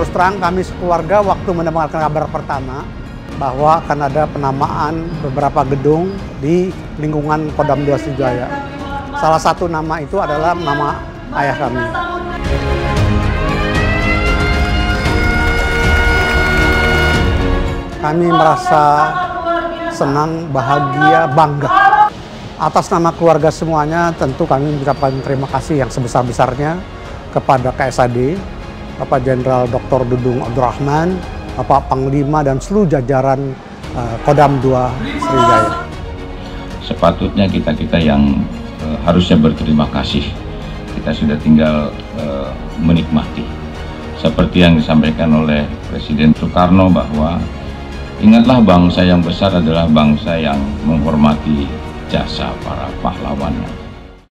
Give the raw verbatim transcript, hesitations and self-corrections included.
Terus terang kami sekeluarga waktu mendapatkan kabar pertama bahwa akan ada penamaan beberapa gedung di lingkungan Kodam dua Sriwijaya. Salah satu nama itu adalah nama ayah kami. Kami merasa senang, bahagia, bangga. Atas nama keluarga semuanya, tentu kami mengucapkan terima kasih yang sebesar-besarnya kepada K S A D, Bapak Jenderal Doktor Dudung Abdurrahman, Bapak Panglima, dan seluruh jajaran uh, Kodam dua Sriwijaya. Sepatutnya kita-kita yang uh, harusnya berterima kasih, kita sudah tinggal uh, menikmati. Seperti yang disampaikan oleh Presiden Soekarno bahwa ingatlah bangsa yang besar adalah bangsa yang menghormati jasa para pahlawannya.